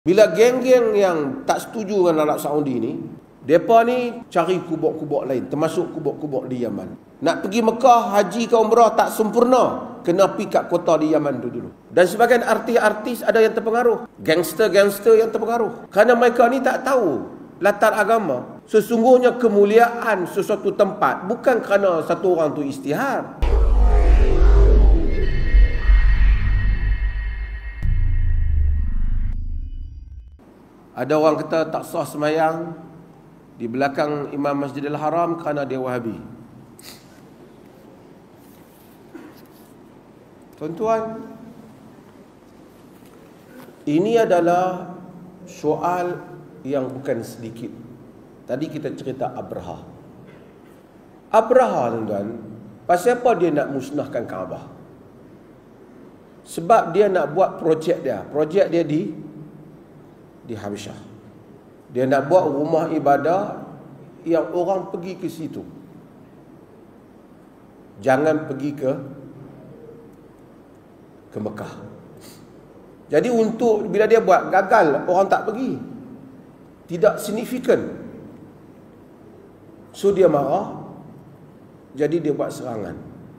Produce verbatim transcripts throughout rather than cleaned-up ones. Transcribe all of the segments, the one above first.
Bila geng-geng yang tak setuju dengan Arab Saudi ni, mereka ni cari kubur-kubur lain, termasuk kubur-kubur di Yaman. Nak pergi Mekah, haji ke umrah tak sempurna, kena pergi kat kota di Yaman tu dulu. Dan sebagian artis-artis ada yang terpengaruh, gangster-gangster yang terpengaruh. Kerana mereka ni tak tahu latar agama. Sesungguhnya kemuliaan sesuatu tempat bukan kerana satu orang tu istihar. Ada orang kata tak sah semayang di belakang Imam Masjidil Haram kerana dia Wahabi. Tuan-tuan, ini adalah soal yang bukan sedikit. Tadi kita cerita Abraha. Abraha, tuan-tuan, pasal apa dia nak musnahkan Kaabah? Sebab dia nak buat projek dia. Projek dia di di Habasyah. Dia nak buat rumah ibadah yang orang pergi ke situ. Jangan pergi ke ke Mekah. Jadi untuk bila dia buat gagal, orang tak pergi. Tidak signifikan. So dia marah. Jadi dia buat serangan.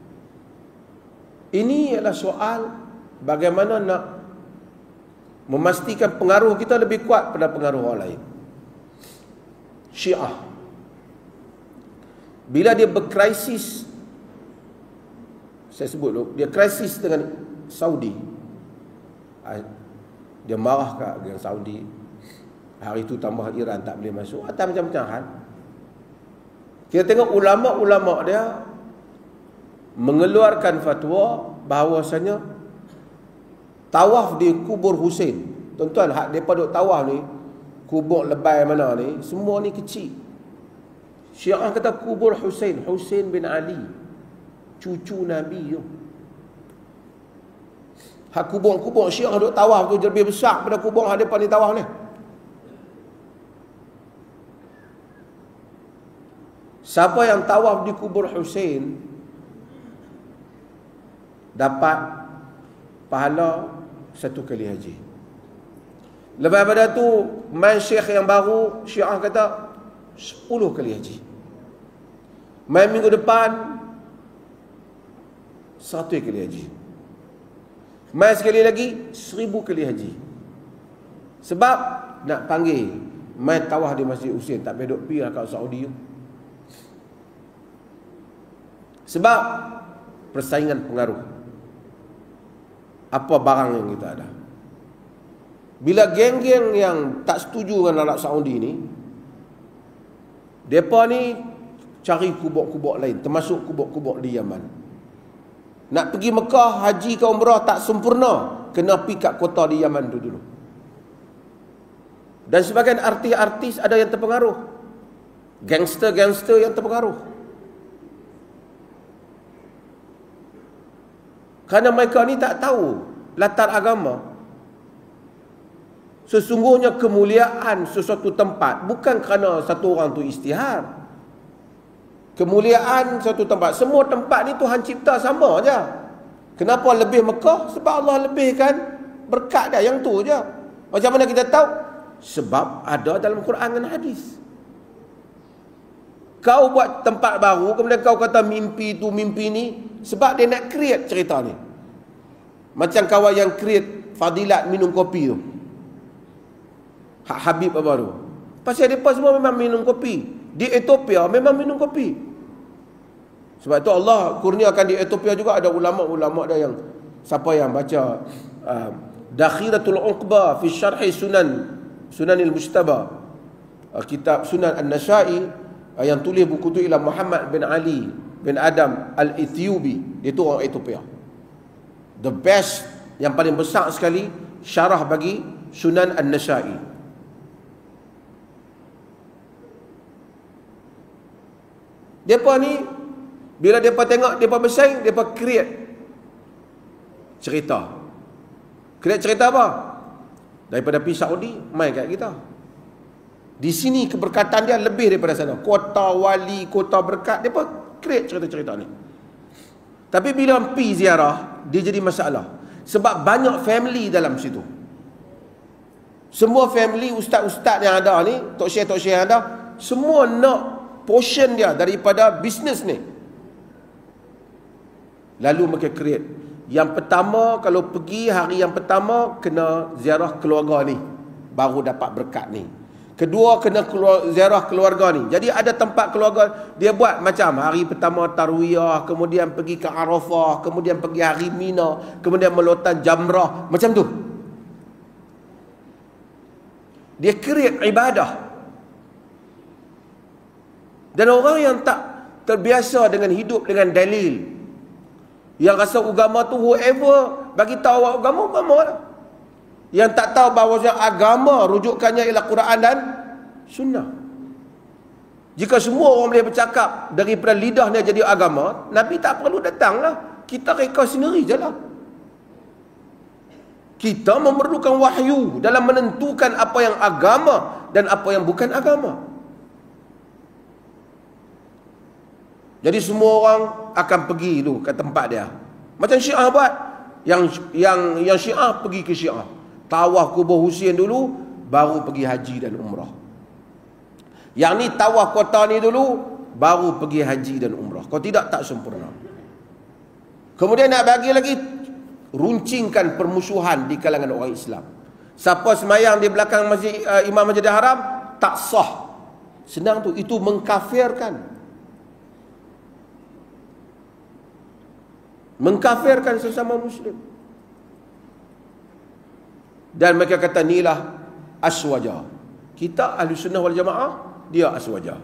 Ini adalah soal bagaimana nak memastikan pengaruh kita lebih kuat pada pengaruh orang lain. Syiah, bila dia berkrisis, saya sebut dulu, dia krisis dengan Saudi, dia marah kat dengan Saudi. Hari itu tambah Iran tak boleh masuk, atau macam-macam hal. Kita tengok ulama-ulama dia mengeluarkan fatwa bahawasanya tawaf di kubur Husain. Tuan-tuan, hak mereka duk tawaf ni, kubur lebay mana ni, semua ni kecil. Syiah kata kubur Husain, Husain bin Ali, cucu Nabi tu. Hak kubur-kubur Syiah duk tawaf tu lebih besar pada kubur hak mereka ni tawaf ni. Siapa yang tawaf di kubur Husain dapat pahala satu kali haji. Lepas pada tu, main syekh yang baru, Syiah kata sepuluh kali haji. Main minggu depan satu kali haji. Main sekali lagi seribu kali haji. Sebab nak panggil main tawaf di Masjid Husain, tak boleh duk pergi lah kat Saudi tu. Sebab persaingan pengaruh. Apa barang yang kita ada. Bila geng-geng yang tak setuju dengan Arab Saudi ni, mereka ni cari kubur-kubur lain, termasuk kubur-kubur di Yaman. Nak pergi Mekah, haji ke umrah tak sempurna, kena pergi kat kota di Yaman tu dulu. Dan sebagian artis-artis ada yang terpengaruh, gangster-gangster yang terpengaruh. Kerana mereka ni tak tahu latar agama. Sesungguhnya kemuliaan sesuatu tempat bukan kerana satu orang tu istihar. Kemuliaan suatu tempat, semua tempat ni Tuhan cipta sama aja. Kenapa lebih Mekah? Sebab Allah lebihkan berkat dia, yang tu je. Macam mana kita tahu? Sebab ada dalam Quran dan hadis. Kau buat tempat baru, kemudian kau kata mimpi tu mimpi ni, sebab dia nak create cerita ni. Macam kawan yang create fadilat minum kopi tu, Hak Habib apa tu, pasal mereka semua memang minum kopi. Di Ethiopia memang minum kopi. Sebab tu Allah kurniakan di Ethiopia juga ada ulama-ulama dia yang, siapa yang baca uh, Dakhiratul Uqba fi Syarhi Sunan Sunanil Mujtaba, uh, kitab Sunan An-Nasa'i, yang tulis buku tu ialah Muhammad bin Ali bin Adam Al-Ethiopi. Dia tu orang Ethiopia. The best, yang paling besar sekali syarah bagi Sunan An-Nasa'i. Depa ni bila depa tengok depa bersaing, depa create cerita. Create cerita apa? Daripada pergi Saudi main kat kita. Di sini keberkatan dia lebih daripada sana. Kota wali, kota berkat, depa create cerita-cerita ni. Tapi bila pergi ziarah, dia jadi masalah. Sebab banyak family dalam situ. Semua family ustaz-ustaz yang ada ni, tok syekh-tok syekh yang ada, semua nak portion dia daripada bisnes ni. Lalu mereka create. Yang pertama, kalau pergi hari yang pertama, kena ziarah keluarga ni, baru dapat berkat ni. Kedua, kena keluar, ziarah keluarga ni. Jadi ada tempat keluarga, dia buat macam hari pertama tarwiyah, kemudian pergi ke Arafah, kemudian pergi hari Mina, kemudian melontar jamrah, macam tu. Dia create ibadah. Dan orang yang tak terbiasa dengan hidup dengan dalil, yang rasa agama tu whoever bagi tahu agama, agama lah. Yang tak tahu bahawa agama rujukannya ialah Quran dan Sunnah. Jika semua orang boleh bercakap daripada lidahnya jadi agama, Nabi tak perlu datang lah. Kita reka sendiri je lah. Kita memerlukan wahyu dalam menentukan apa yang agama dan apa yang bukan agama. Jadi semua orang akan pergi tu ke tempat dia. Macam Syiah buat. Yang yang yang Syiah pergi ke Syiah. Tawaf kubur Husain dulu, baru pergi haji dan umrah. Yang ni tawaf kota ni dulu, baru pergi haji dan umrah. Kalau tidak, tak sempurna. Kemudian nak bagi lagi, runcingkan permusuhan di kalangan orang Islam. Siapa semayang di belakang masjid, uh, Imam Masjidil Haram, tak sah. Senang tu, itu mengkafirkan. Mengkafirkan sesama Muslim. Dan mereka kata inilah aswaja. Kita ahli sunnah wal jamaah, dia aswaja.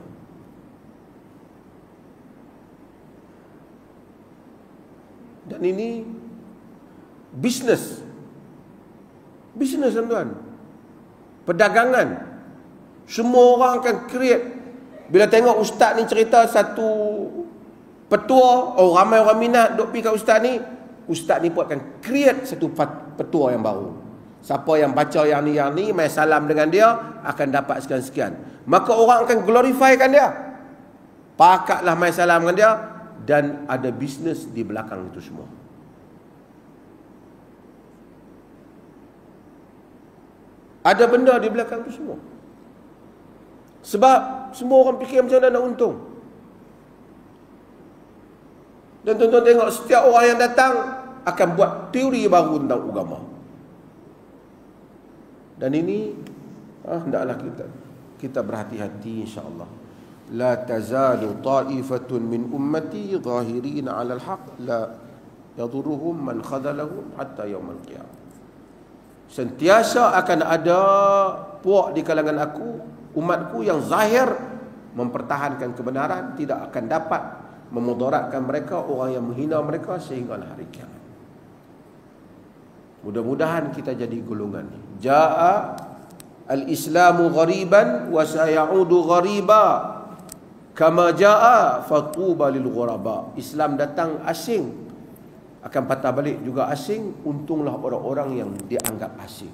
Dan ini bisnes. Bisnes tuan-tuan. Perdagangan. Semua orang akan create. Bila tengok ustaz ni cerita satu petua, oh ramai orang minat duk pergi kat ustaz ni, ustaz ni pun akan create satu petua yang baru. Siapa yang baca yang ni, yang ni, mai salam dengan dia, akan dapat sekian-sekian. Maka orang akan glorifykan dia. Pakatlah mai salam dengan dia, dan ada bisnes di belakang itu semua. Ada benda di belakang itu semua. Sebab semua orang fikir macam mana nak untung. Dan tuan-tuan tengok, setiap orang yang datang akan buat teori baru tentang agama. Dan ini ah, hendaklah kita kita berhati-hati insya-Allah. La tazalu ta'ifatun min ummati zahirin 'ala al-haq la yadurruhum man khadalahum hatta yaumil qiyamah. Sentiasa akan ada puak di kalangan aku, umatku yang zahir mempertahankan kebenaran, tidak akan dapat memudaratkan mereka orang yang menghina mereka sehingga hari kiamat. Mudah-mudahan kita jadi golongan ni. Jaa al-islamu ghariban wa sayaudu ghariba kama jaa fatuba lil ghuraba. Islam datang asing, akan patah balik juga asing. Untunglah orang-orang yang dianggap asing.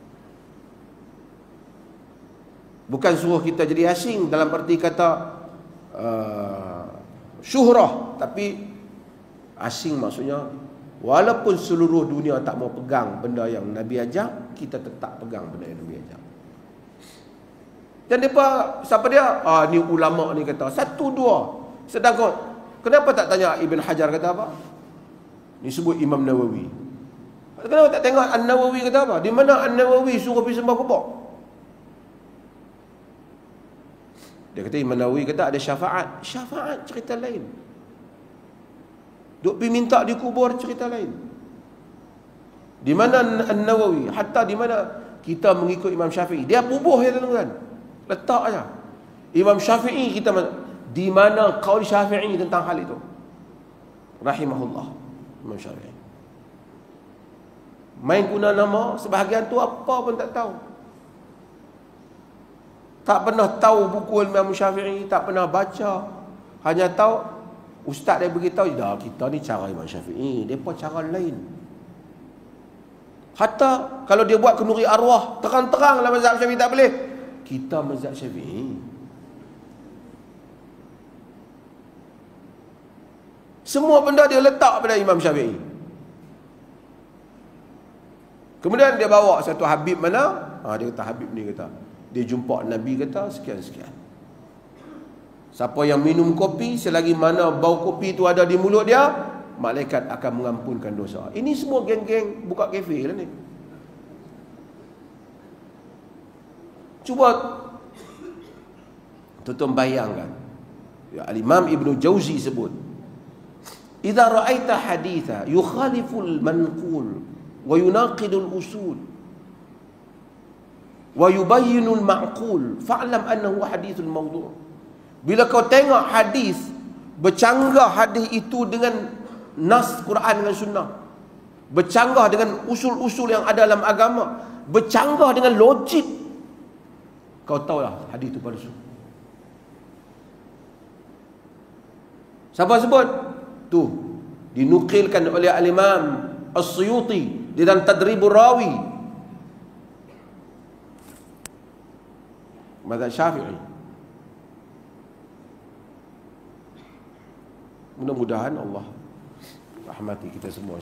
Bukan suruh kita jadi asing dalam arti kata uh, syuhrah, tapi asing maksudnya walaupun seluruh dunia tak mau pegang benda yang Nabi ajar, kita tetap pegang benda yang Nabi ajar. Dan depa, siapa dia? Ah, ni ulama ni kata satu dua. Sedangkan kenapa tak tanya Ibn Hajar kata apa? Ni sebut Imam Nawawi. Kenapa tak tengok An-Nawawi kata apa? Di mana An-Nawawi suruh pergi sembah kubur? Dia kata Imam Nawawi kata ada syafaat. Syafaat cerita lain. Duk pergi minta di kubur cerita lain. Di mana An-Nawawi, hatta di mana kita mengikut Imam Syafi'i, dia bubuh ya tuan-tuan. Letak aja. Imam Syafi'i kita di mana qaul Syafi'i tentang hal itu. Rahimahullah. Imam Syafi'i. Main guna nama sebahagian tu apa pun tak tahu. Tak pernah tahu buku Imam Syafi'i, tak pernah baca. Hanya tahu ustaz dia beritahu, dah kita ni cara Imam Syafi'i, depa cara lain. Hatta kalau dia buat kenduri arwah, terang-terang dalam mazhab Syafi'i tak boleh. Kita mazhab Syafi'i. Semua benda dia letak pada Imam Syafi'i. Kemudian dia bawa satu Habib mana, Ha, dia kata Habib ni kata, dia jumpa Nabi kata sekian-sekian. Siapa yang minum kopi, selagi mana bau kopi itu ada di mulut dia, malaikat akan mengampunkan dosa. Ini semua geng-geng buka kafe lah ni. Cuba tuan-tuan bayangkan. Ya, Al-Imam Ibn Jauzi sebut, idza ra'aita haditha yukhaliful manqul wa yunaqidul usul wa yubayyinul ma'qul fa'lam annahu hadithul mawdu'. Bila kau tengok hadis bercanggah hadis itu dengan nas Quran dengan sunnah, bercanggah dengan usul-usul yang ada dalam agama, bercanggah dengan logik, kau tahulah hadis itu palsu. Siapa sebut? Tu dinukilkan oleh Al-Imam As-Suyuti di dalam Tadribur Rawi, mazhab Syafi'i. Mudah-mudahan Allah rahmati kita semua.